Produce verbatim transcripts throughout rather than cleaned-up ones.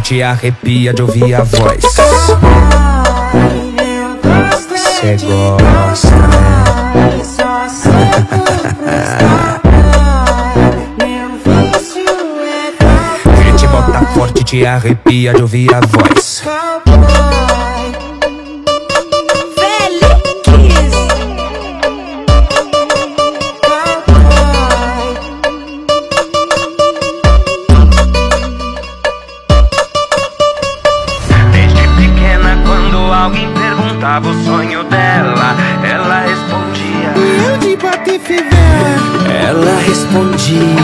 te arrepia de ouvir a voz. Cê gosta, né? Só sinto meu vício é cowboy. Ele te bota forte, te arrepia de ouvir a voz. Alguém perguntava o sonho dela, ela respondia: eu de bate fivela. Ela respondia: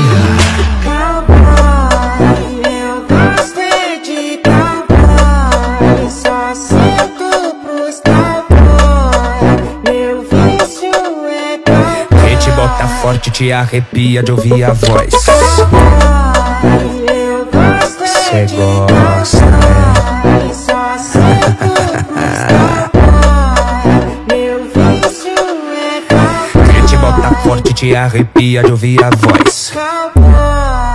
cowboy, eu gosto é de cowboy. Só sinto pros cowboy, meu vício é cowboy. Ele te bota forte, te arrepia de ouvir a voz. Cowboy, eu gosto é Cê de gosta, né? Só sinto forte, te arrepia de ouvir a voz. cowboy.